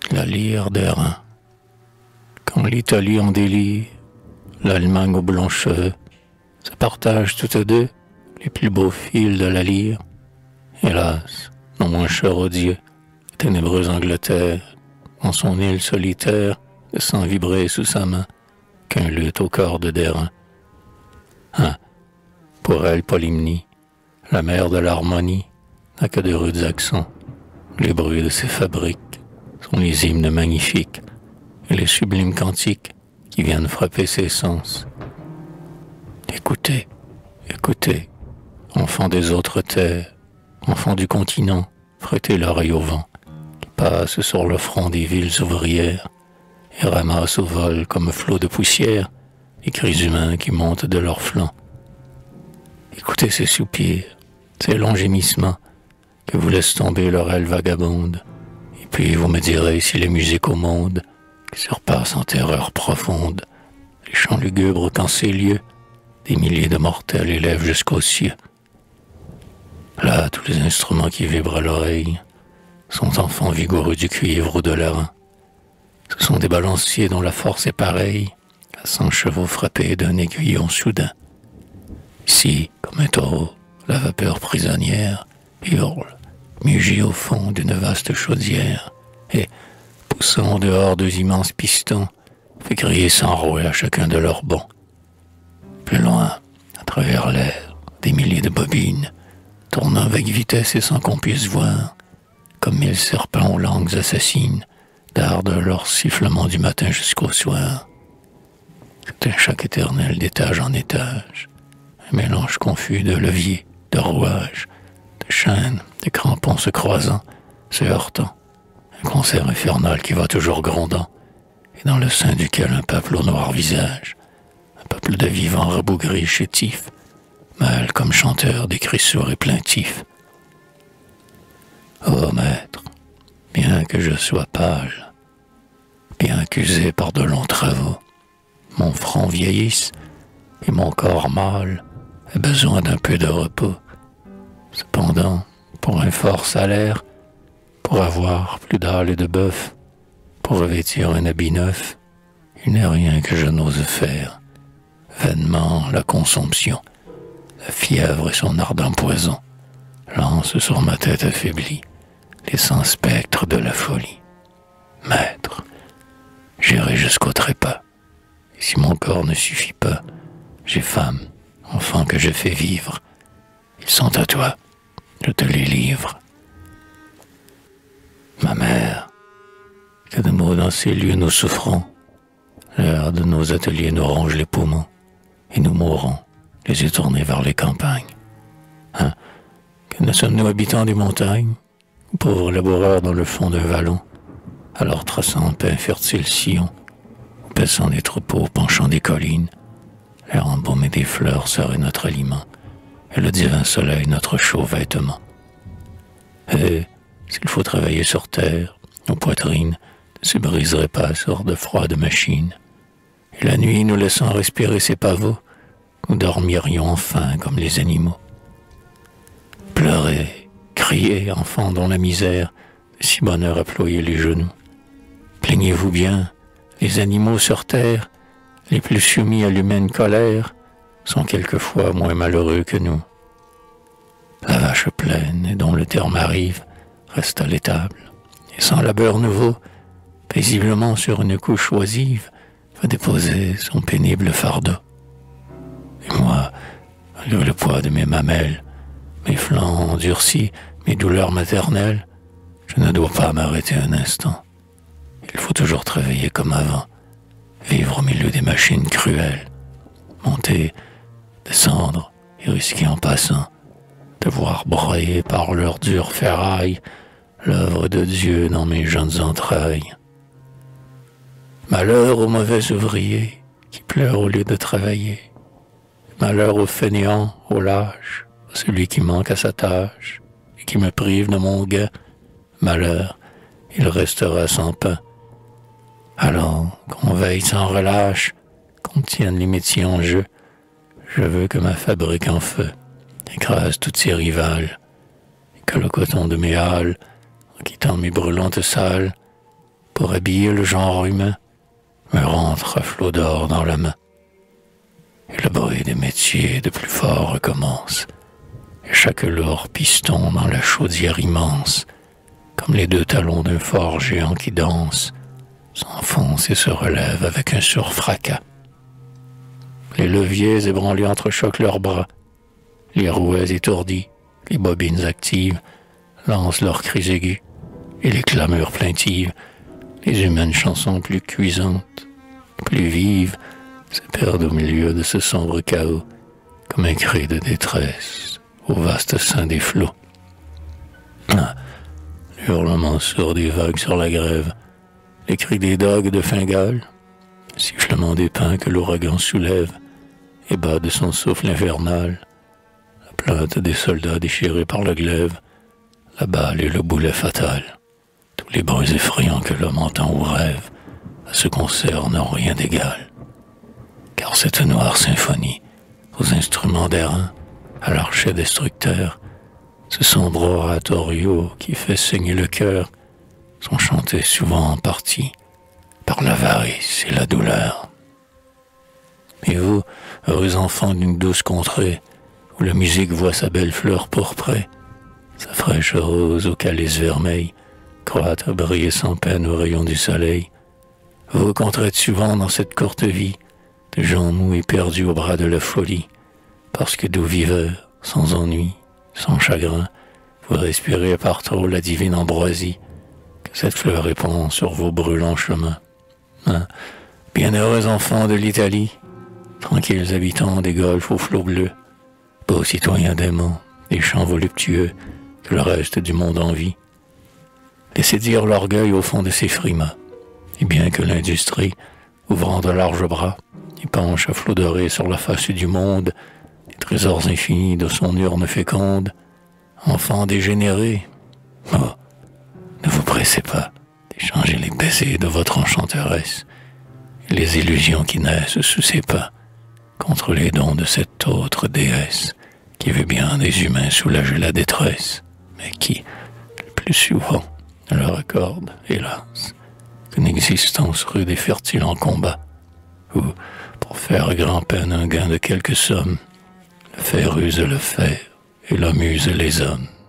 la lyre d'airain. Quand l'Italie en délie, l'Allemagne aux blonds cheveux, se partagent toutes deux les plus beaux fils de la lyre. Hélas, non moins cher aux dieux, ténébreuse Angleterre, en son île solitaire, sans vibrer sous sa main qu'un luth aux cordes d'airain. Hein, pour elle, Polymnie, la mère de l'harmonie, n'a que de rudes accents. Les bruits de ses fabriques sont les hymnes magnifiques et les sublimes cantiques qui viennent frapper ses sens. Écoutez, écoutez, enfants des autres terres, enfants du continent, prêtez l'oreille au vent, qui passe sur le front des villes ouvrières et ramasse au vol comme flot de poussière les cris humains qui montent de leurs flancs. Écoutez ces soupirs, ces longs gémissements que vous laissent tomber leur aile vagabonde, et puis vous me direz si les musiques au monde qui surpassent en terreur profonde les chants lugubres qu'en ces lieux des milliers de mortels élèvent jusqu'aux cieux. Là, tous les instruments qui vibrent à l'oreille sont enfants vigoureux du cuivre ou de l'airain. Ce sont des balanciers dont la force est pareille à 100 chevaux frappés d'un aiguillon soudain. Ici, comme un taureau, la vapeur prisonnière hurle, mugit au fond d'une vaste chaudière, et, poussant dehors deux immenses pistons, fait crier sans rouet à chacun de leurs bonds. Plus loin, à travers l'air, des milliers de bobines, tournant avec vitesse et sans qu'on puisse voir, comme 1000 serpents aux langues assassines, dardent leur sifflement du matin jusqu'au soir. C'est un choc éternel d'étage en étage, un mélange confus de leviers, de rouages, de chaînes, de crampons se croisant, se heurtant, un concert infernal qui va toujours grondant, et dans le sein duquel un peuple au noir visage, un peuple de vivants rabougris chétifs, mêle comme chanteur des cris sourds et plaintifs. Ô maître, bien que je sois pâle, bien accusé par de longs travaux, mon front vieillisse et mon corps mâle a besoin d'un peu de repos. Cependant, pour un fort salaire, pour avoir plus d'âle et de bœuf, pour revêtir un habit neuf, il n'est rien que je n'ose faire. Vainement la consomption, la fièvre et son ardent poison lancent sur ma tête affaiblie les 100 spectres de la folie. Maître, j'irai jusqu'au trépas, et si mon corps ne suffit pas, j'ai femme, enfants que je fais vivre. Ils sont à toi, je te les livre. Ma mère, que de mots dans ces lieux nous souffrons, l'air de nos ateliers nous ronge les poumons, et nous mourrons, les yeux tournés vers les campagnes. Hein, que ne sommes-nous habitants des montagnes, ou pauvres laboureurs dans le fond d'un vallon, alors traçant en pain fertile sillon, ou paissant des troupeaux penchant des collines, l'air embaumé des fleurs serait notre aliment, et le divin soleil notre chaud vêtement. Et s'il faut travailler sur terre, nos poitrines ne se briseraient pas sur de froides machines, et la nuit nous laissant respirer ses pavots, nous dormirions enfin comme les animaux. Pleurez, criez, enfants dont la misère de si bonheur a ployé les genoux. Plaignez-vous bien, les animaux sur terre, les plus soumis à l'humaine colère, sont quelquefois moins malheureux que nous. La vache pleine et dont le terme arrive reste à l'étable, et sans labeur nouveau, paisiblement sur une couche oisive, va déposer son pénible fardeau. Et moi, malgré le poids de mes mamelles, mes flancs endurcis, mes douleurs maternelles, je ne dois pas m'arrêter un instant. Il faut toujours travailler comme avant, vivre au milieu des machines cruelles, monter, descendre et risquer en passant, de voir broyer par leur dure ferraille l'œuvre de Dieu dans mes jeunes entrailles. Malheur aux mauvais ouvriers qui pleurent au lieu de travailler. Malheur au fainéant, au lâche, à celui qui manque à sa tâche et qui me prive de mon gain. Malheur, il restera sans pain. Alors, qu'on veille sans relâche, qu'on tienne les métiers en jeu, je veux que ma fabrique en feu écrase toutes ses rivales, et que le coton de mes halles, en quittant mes brûlantes salles, pour habiller le genre humain, me rentre à flot d'or dans la main. Et le bruit des métiers de plus fort recommence, et chaque lourd piston dans la chaudière immense, comme les deux talons d'un fort géant qui danse, s'enfonce et se relève avec un surfracas. Les leviers ébranlés entrechoquent leurs bras, les rouets étourdis, les bobines actives, lancent leurs cris aigus, et les clameurs plaintives, les humaines chansons plus cuisantes, plus vives, se perdent au milieu de ce sombre chaos, comme un cri de détresse au vaste sein des flots. Ah, le hurlement sourd des vagues sur la grève, les cris des dogues de Fingal, le sifflement des pins que l'ouragan soulève et bat de son souffle infernal, la plainte des soldats déchirés par le glaive, la balle et le boulet fatal, tous les bruits effrayants que l'homme entend ou rêve, à ce concert n'ont rien d'égal. Car cette noire symphonie, aux instruments d'airain, à l'archet destructeur, ce sombre oratorio qui fait saigner le cœur, sont chantés souvent en partie par l'avarice et la douleur. Et vous, heureux enfants d'une douce contrée, où la musique voit sa belle fleur pourprée, sa fraîche rose au calice vermeil, croître à briller sans peine aux rayons du soleil, vous rencontrez souvent dans cette courte vie de gens mous et perdus au bras de la folie, parce que doux viveurs, sans ennui, sans chagrin, vous respirez par trop la divine ambroisie, que cette fleur répand sur vos brûlants chemins. Hein, bienheureux enfants de l'Italie, tranquilles habitants des golfes aux flots bleus, beaux citoyens d'aimants, des champs voluptueux que le reste du monde envie, laissez dire l'orgueil au fond de ces frimas, et bien que l'industrie, ouvrant de larges bras, y penche à flots dorés sur la face du monde, les trésors infinis de son urne féconde, enfants dégénérés, oh, ne vous pressez pas d'échanger les baisers de votre enchanteresse et les illusions qui naissent sous ses pas contre les dons de cette autre déesse qui veut bien des humains soulager la détresse, mais qui, le plus souvent, ne leur accorde, hélas, qu'une existence rude et fertile en combat, où, pour faire grand-peine un gain de quelques sommes, le fer use le fer et l'homme use les hommes.